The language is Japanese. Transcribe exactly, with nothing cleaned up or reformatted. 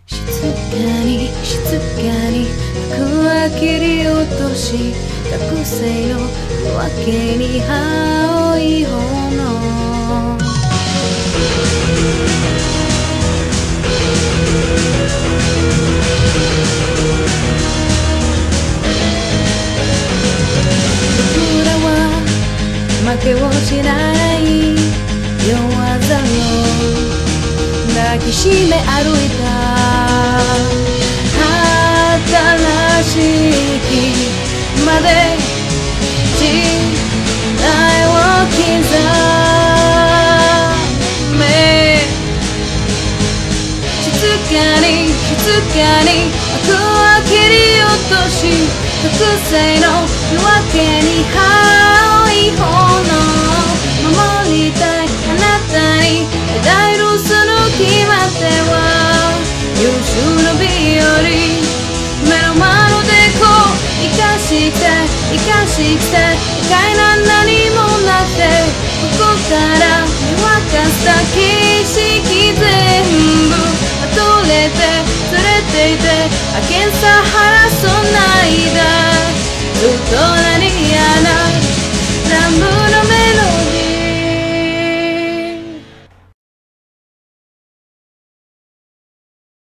静かに静かに幕は切り落とし覚醒の夜明けに青い炎僕らは負けを知らない弱さを抱きしめ歩いた新しい日まで時代を刻め静かに静かに幕は切り落とし覚醒の夜明けに青い炎守りたいあなたに抱えるその決まっては優秀な美より目の前のでこう生かして生かして不快な何もなくてここから見渡した景色全部あとれて連れていてあけんさ晴らそうないだずっと何やら乱舞